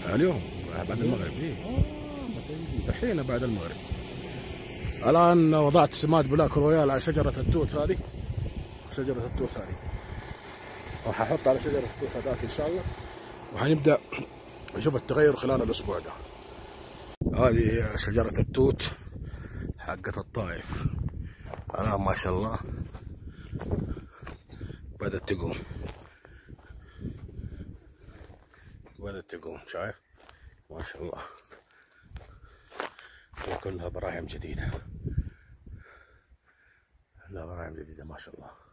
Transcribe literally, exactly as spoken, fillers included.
اليوم بعد المغرب. إيه الحين بعد المغرب. الآن وضعت سماد بلاك رويال على شجرة التوت هذه، شجرة التوت هذه، راح أحط على شجرة التوت هذاك إن شاء الله، وحنبدأ نشوف التغير خلال الأسبوع ده. هذه شجرة التوت حقت الطائف الآن ما شاء الله بدأت تقوم، بدأت تقوم، شايف ما شاء الله، وكلها براعم جديدة، كلها براعم جديدة ما شاء الله.